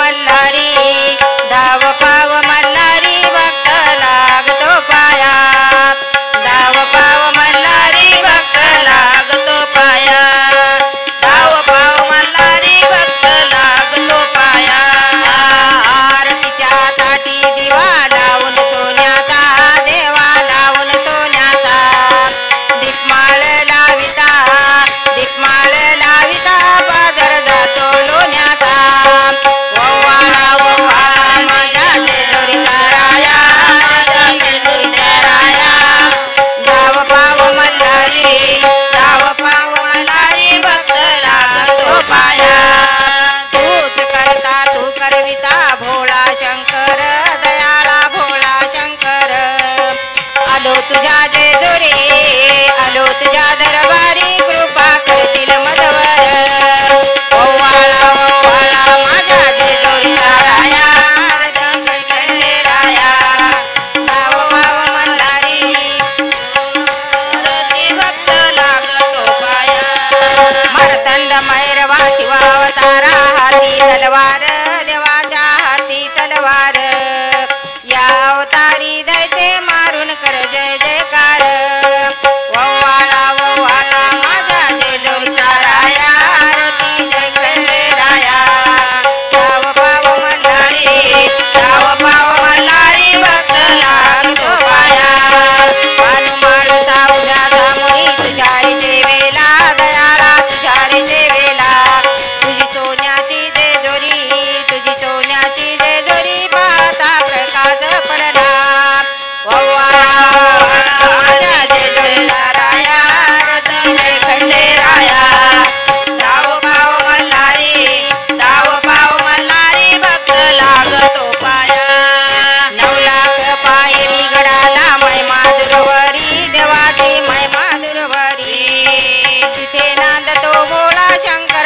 मल्हारी धाव पाव मल्हारी भक्त लागतो पाया धाव पाव मल्हारी भक्त लागतो पाया धाव पाव मल्हारी भक्त लागतो पाया आरतीच्या ताटी दिवा लावून सोन्याचा देवा लावून सोन्याचा दीपमाळ लाविता बाजार जातो लोण्याचा ओवाळा ओवाळा माझ्या जेजुरीचा राया जेजुरीचा राया धाव पाव मल्हारी भक्त लागतो पाया तूच करता तू करविता भोळा शंकर दयाळा भोळा शंकर आलो तुझ्या जेजुरी आलो तुझ्या दरबारी कृपा करशील मजवर ओवाळा ओवाळा माझ्या जेजुरीचा राया राया धाव पाव मल्हारी भक्त लागतो पाया मर्दंड मैरवा शिवावतारा हाती तलवार देवाच्या हाती तलवार या अवतारी दैते मारून कर जय जयकार ओवाळा ओवाळा माझ्या जेजुरीचा राया आरती जय खंडे राया धाव पाव मल्हारी भक्त लागतो पाया मानू सावल्या सामुनी तुझ्यारी जेवेला दयाळा तुझ्यारी जेवेला तुझी सोन्याची जेजुरी पाहता प्रकाश पडला ओवाळा ओवाळा माझ्या जेजुरीचा राया आरती जय खंडे राया धाव पाव मल्हारी भक्त लागतो पाया 9 लाख पायरी गडाला महिमा दुर्वरी देवाची महिमा दुर्वरी तिथे नांदतो भोळा शंकर